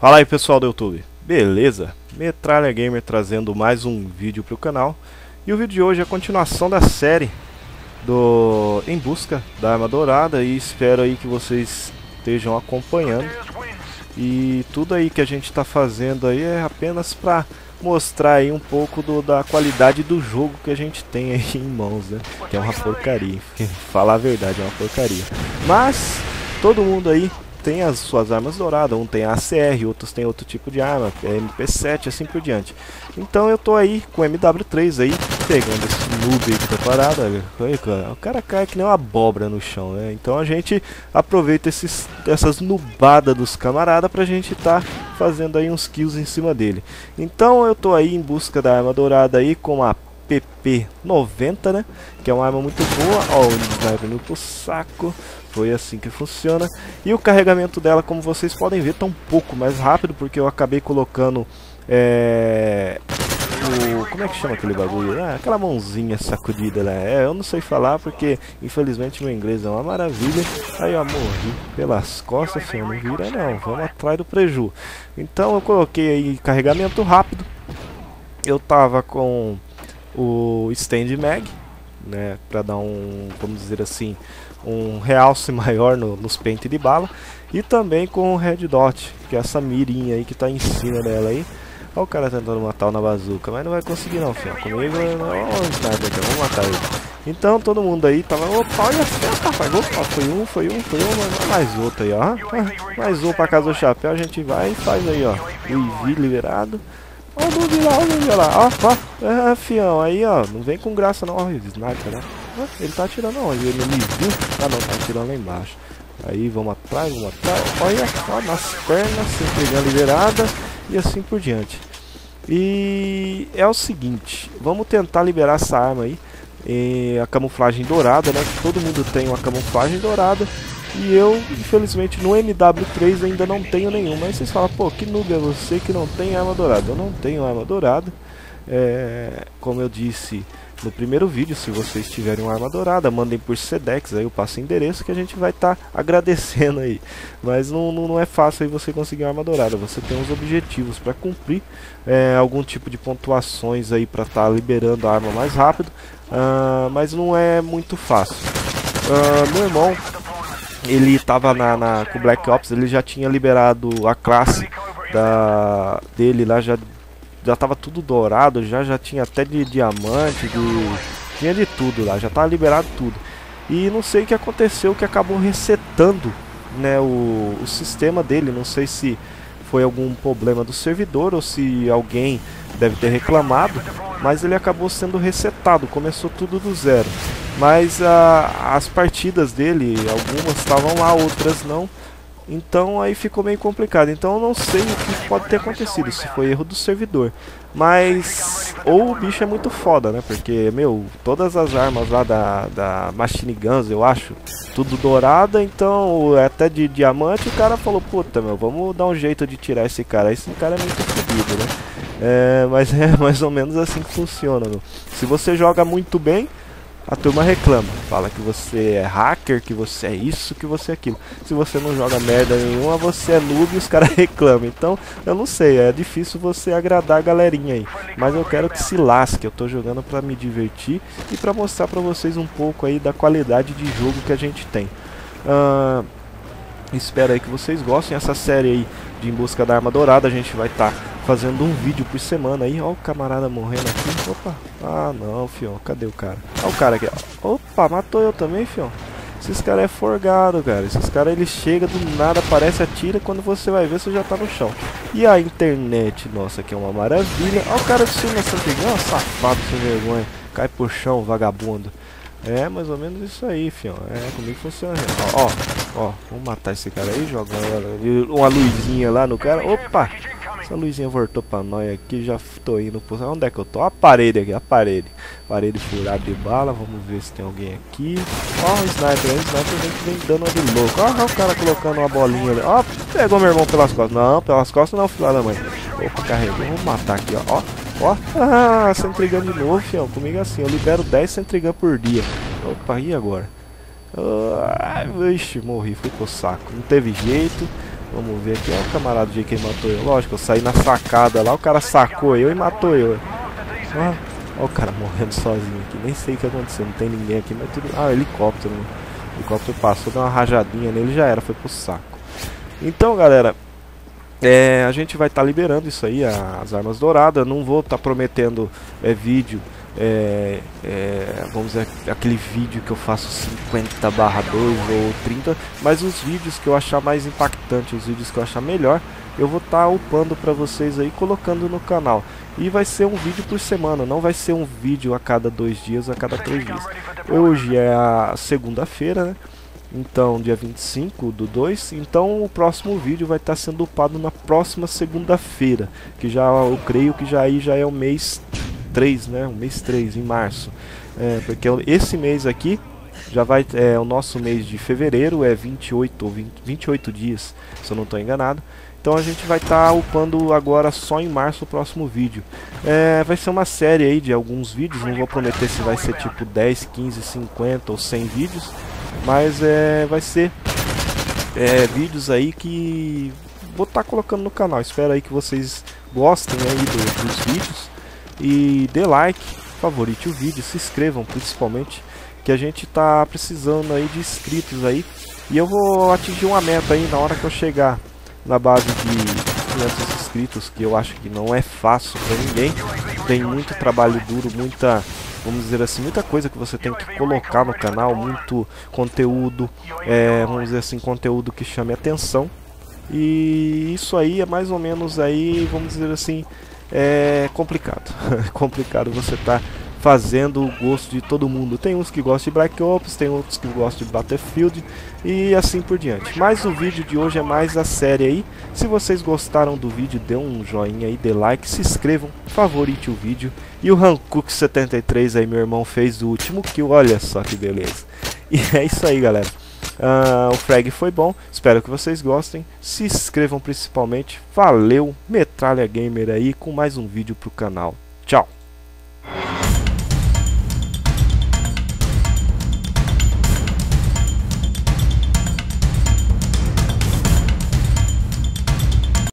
Fala aí pessoal do YouTube, beleza? Metralha Gamer trazendo mais um vídeo para o canal. E o vídeo de hoje é a continuação da série do Em Busca da Arma Dourada. E espero aí que vocês estejam acompanhando. E tudo aí que a gente está fazendo aí é apenas para mostrar aí um pouco da qualidade do jogo que a gente tem aí em mãos, né? Que é uma porcaria, falar a verdade, é uma porcaria. Mas todo mundo aí tem as suas armas douradas, um tem a ACR, outros tem outro tipo de arma, MP7, assim por diante. Então eu tô aí com o MW3 aí, pegando esse noob aí que tá parado, olha, o cara cai que nem uma abóbora no chão, né? Então a gente aproveita essas nubadas dos camaradas pra gente tá fazendo aí uns kills em cima dele. Então eu tô aí em busca da arma dourada aí com a PP90, né? Que é uma arma muito boa. Ó, o sniper no pro saco. Foi assim que funciona. E o carregamento dela, como vocês podem ver, tá um pouco mais rápido, porque eu acabei colocando como é que chama aquele bagulho? Ah, aquela mãozinha sacudida lá. Eu não sei falar porque infelizmente meu inglês é uma maravilha. Aí eu morri pelas costas, filho, não vira não, vamos atrás do preju. Então eu coloquei aí carregamento rápido. Eu tava com o stand mag, né, para dar um, vamos dizer assim, um realce maior nos pentes de bala, e também com o red dot, que é essa mirinha aí que tá em cima dela aí. Olha o cara tentando matar o na bazuca, mas não vai conseguir não, filho. Comigo não, vamos matar ele. Então todo mundo aí tava, opa, olha só, rapaz, opa, foi um, mas mais outro aí, ó. Mais um pra casa do chapéu, a gente vai e faz aí, ó. O IV liberado. Olha o noob lá, ó, fião, aí ó, não vem com graça não, ó, sniper, né? Ele tá atirando onde? Ele me viu? Ah não, tá atirando lá embaixo. Aí vamos atrás, olha só, nas pernas, sempre pegando liberada e assim por diante. E é o seguinte, vamos tentar liberar essa arma aí, a camuflagem dourada, né? Todo mundo tem uma camuflagem dourada. E eu, infelizmente, no MW3 ainda não tenho nenhum. Mas vocês falam, pô, que noob é você que não tem arma dourada? Eu não tenho arma dourada. Como eu disse no primeiro vídeo, se vocês tiverem uma arma dourada, mandem por Sedex, aí eu passo o endereço que a gente vai estar agradecendo aí. Mas não é fácil aí você conseguir uma arma dourada. Você tem uns objetivos para cumprir, algum tipo de pontuações aí para estar liberando a arma mais rápido. Mas não é muito fácil. Meu irmão, ele estava com o Black Ops, ele já tinha liberado a classe dele lá, já estava tudo dourado, já tinha até de diamante, tinha de tudo lá, já estava liberado tudo. E não sei o que aconteceu, que acabou resetando, né, o sistema dele. Não sei se foi algum problema do servidor ou se alguém deve ter reclamado, mas ele acabou sendo resetado, começou tudo do zero. Mas as partidas dele, algumas estavam lá, outras não. Então aí ficou meio complicado. Então eu não sei o que pode ter acontecido, se foi erro do servidor. Mas ou o bicho é muito foda, né? Porque, meu, todas as armas lá da Machine Guns, eu acho, tudo dourada. Então até de diamante, o cara falou, puta, meu, vamos dar um jeito de tirar esse cara. Esse cara é muito fodido, né? Mas é mais ou menos assim que funciona, meu. Se você joga muito bem, a turma reclama, fala que você é hacker, que você é isso, que você é aquilo. Se você não joga merda nenhuma, você é noob e os caras reclamam. Então, eu não sei, é difícil você agradar a galerinha aí. Mas eu quero que se lasque, eu tô jogando pra me divertir e pra mostrar pra vocês um pouco aí da qualidade de jogo que a gente tem. Espero aí que vocês gostem. Essa série aí de Em Busca da Arma Dourada, a gente vai estar fazendo um vídeo por semana aí. Ó o camarada morrendo aqui. Opa, ah não, fião, cadê o cara? Ó o cara aqui, ó. Opa, matou eu também, fião. Esses caras é forgado, cara. Esses caras, eles chegam do nada, aparece, atira, quando você vai ver, você já tá no chão. E a internet, nossa, que é uma maravilha. Ó o cara de cima, ó, safado, sem vergonha. Cai pro chão, vagabundo. É mais ou menos isso aí, fião. Comigo funciona. Ó, vamos matar esse cara aí, joga uma luzinha lá no cara. Opa! Essa luzinha voltou pra nós aqui, já tô indo pro... Onde é que eu tô? A parede aqui, a parede. Parede furada de bala, vamos ver se tem alguém aqui. Ó o sniper aí, o sniper vem dando uma de louco. Ó o cara colocando uma bolinha ali. Ó, pegou meu irmão pelas costas. Não, pelas costas não, filha da mãe. Opa, carregou, vamos matar aqui, ó. Ó, Sentry Gun de novo, fião. Comigo assim, eu libero 10 Sentry Gun por dia. Opa, e agora? Vixe, morri, fui pro saco. Não teve jeito. Vamos ver aqui, ó, o camarada de quem matou eu. Lógico, eu saí na sacada lá, o cara sacou eu e matou eu. Ó, ó o cara morrendo sozinho aqui, nem sei o que aconteceu, não tem ninguém aqui, mas tudo... Ah, helicóptero, né? O helicóptero passou, deu uma rajadinha nele e já era, foi pro saco. Então, galera, a gente vai estar liberando isso aí, as armas douradas. Não vou estar prometendo vídeo, vamos dizer, aquele vídeo que eu faço 50/2 ou 30, mas os vídeos que eu achar mais impactante, os vídeos que eu achar melhor, eu vou estar upando para vocês aí, colocando no canal. E vai ser um vídeo por semana, não vai ser um vídeo a cada 2 dias, a cada 3 dias. Hoje é a segunda-feira, né? Então, dia 25/2, então o próximo vídeo vai estar sendo upado na próxima segunda-feira, que já eu creio que já é o mês 3, né? O mês 3, em março. Porque esse mês aqui já vai, o nosso mês de fevereiro é 28 dias, se eu não estou enganado. Então a gente vai estar upando agora só em março o próximo vídeo. Vai ser uma série aí de alguns vídeos, não vou prometer se vai ser tipo 10, 15, 50 ou 100 vídeos. Mas vai ser vídeos aí que vou estar colocando no canal. Espero aí que vocês gostem aí dos vídeos. E dê like, favorite o vídeo, se inscrevam principalmente, que a gente tá precisando aí de inscritos aí. E eu vou atingir uma meta aí na hora que eu chegar na base de 500 inscritos, que eu acho que não é fácil pra ninguém. Tem muito trabalho duro, muita... Vamos dizer assim, muita coisa que você tem que colocar no canal, muito conteúdo, vamos dizer assim, conteúdo que chame atenção. E isso aí é mais ou menos aí, vamos dizer assim, complicado. Complicado você tá fazendo o gosto de todo mundo. Tem uns que gostam de Black Ops, tem outros que gostam de Battlefield e assim por diante. Mas o vídeo de hoje é mais a série aí. Se vocês gostaram do vídeo, dê um joinha aí, dê like, se inscrevam, favorite o vídeo. E o Hankook 73 aí, meu irmão, fez o último kill, olha só que beleza. E é isso aí, galera. O frag foi bom, espero que vocês gostem. Se inscrevam principalmente. Valeu, Metralha Gamer aí com mais um vídeo pro canal. Tchau.